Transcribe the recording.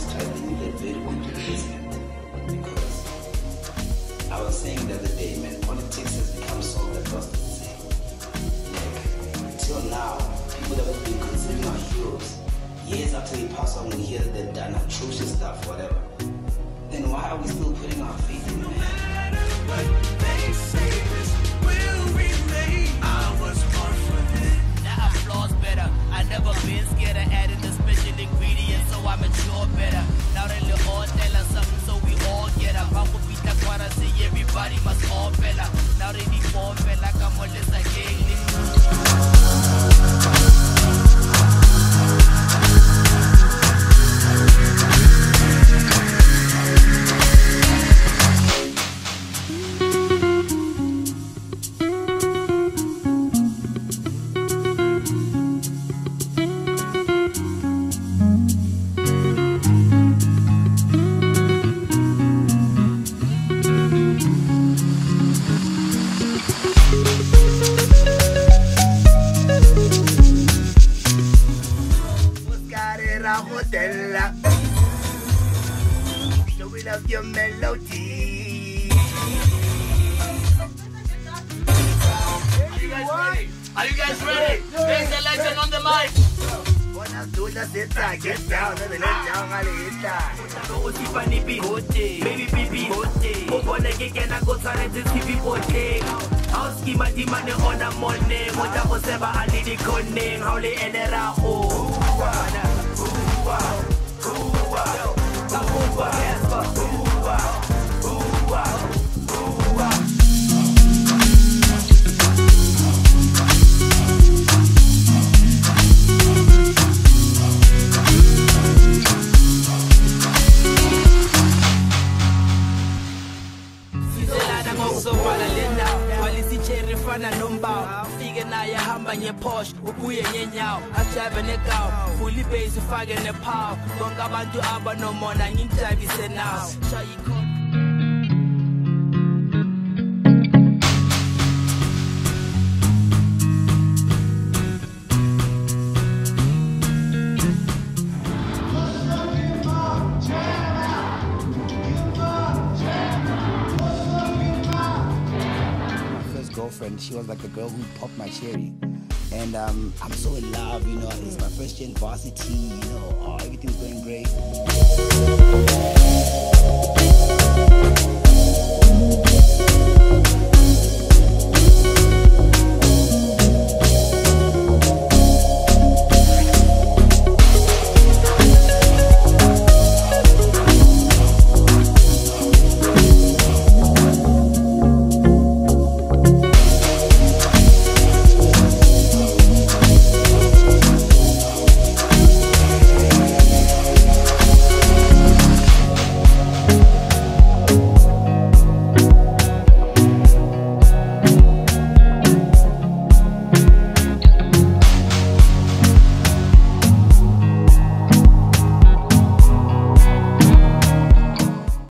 just try to leave that very good placement. Because I was saying the other day, man, politics has become so disgusting. Like, till now, people that we've been considering our heroes, years after they pass on, we hear that they've done atrocious stuff, whatever. Then why are we still putting our faith in them? They say this will remain. I was born for this. Now I floss better. I never been scared of adding the special ingredients, so I mature better. Now they look all tell us something, so we all get up. I'm gonna beat that quarter, say everybody must all better. Now they need more fella, come on, let's again. So we love your melody. Are you guys ready? There's the legend on the mic. Get down, let down, Baby pipi, Obona kekena go tshwanetse TV poteng. How schema di mane on a morning, what I was ever a lady conning, how le enera ho. Posh, ubuye nyenyawo, ajabe negawo, fully based ufake nepower, bonke abantu abanomona ngimjabise nawo. Girlfriend, she was like the girl who popped my cherry, and I'm so in love, you know. It's my first gen varsity, you know.